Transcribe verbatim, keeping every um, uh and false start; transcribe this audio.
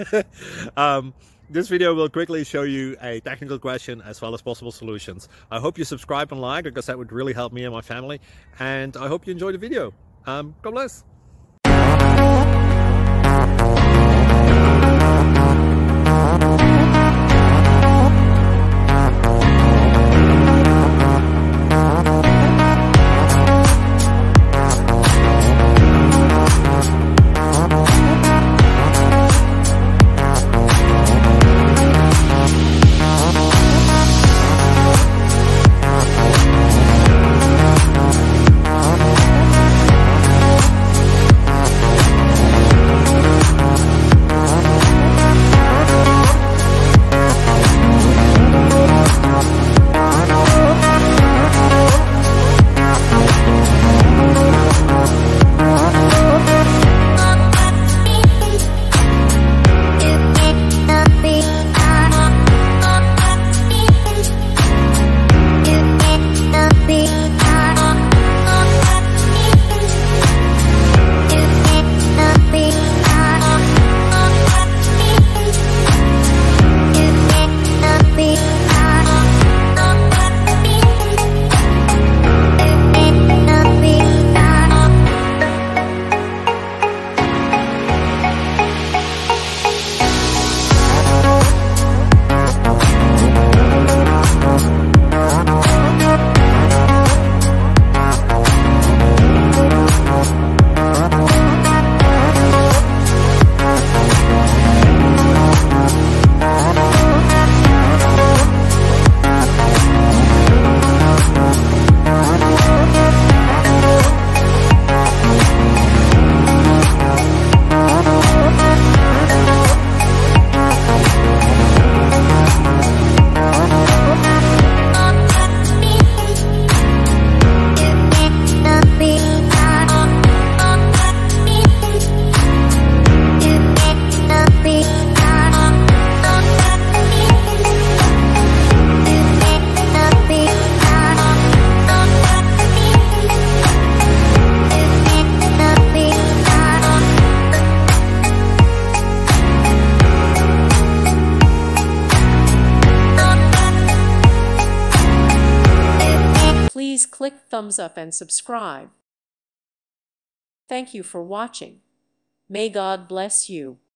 um, this video will quickly show you a technical question as well as possible solutions. I hope you subscribe and like, because that would really help me and my family. And I hope you enjoy the video. Um, God bless. Please click thumbs up and subscribe. Thank you for watching. May God bless you.